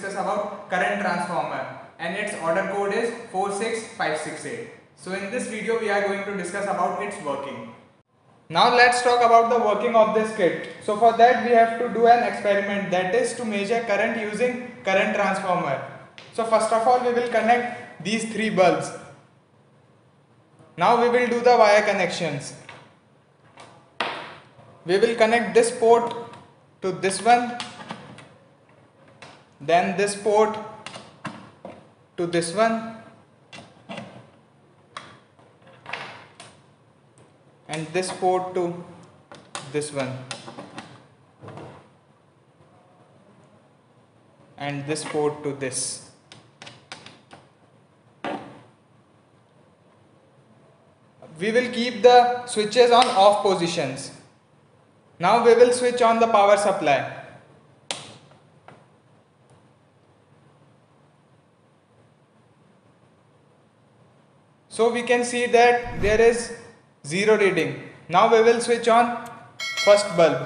discuss about current transformer and its order code is 46568. So in this video we are going to discuss about its working. Now let's talk about the working of this kit. So for that we have to do an experiment, that is to measure current using current transformer. So first of all we will connect these three bulbs. Now we will do the wire connections. We will connect this port to this one, then this port to this one, and this port to this one, and this port to this. We will keep the switches on off positions. Now we will switch on the power supply. So we can see that there is 0 reading. Now we will switch on first bulb.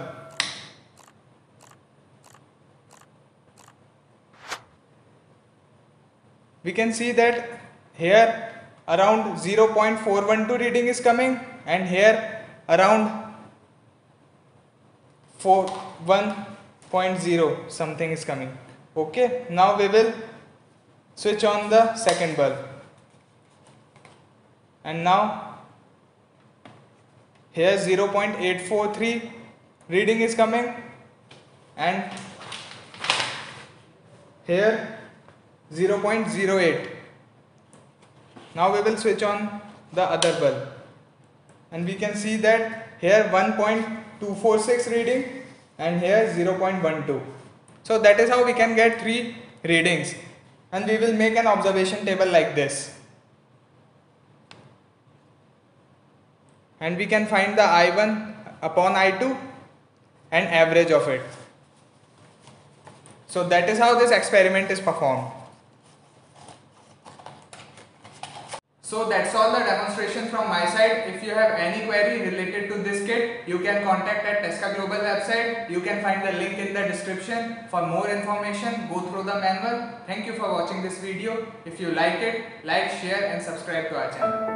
We can see that here around 0.412 reading is coming and here around 1.0 something is coming. Okay, now we will switch on the second bulb, and now here 0.843 reading is coming and here 0.08. Now we will switch on the other bulb and we can see that here 1.246 reading and here 0.12. So that is how we can get 3 readings, and we will make an observation table like this, and we can find the I1 upon I2 and average of it. So that is how this experiment is performed. So that's all the demonstration from my side. If you have any query related to this kit, you can contact at Tesca Global website. You can find the link in the description. For more information, go through the manual. Thank you for watching this video. If you like it, like, share and subscribe to our channel.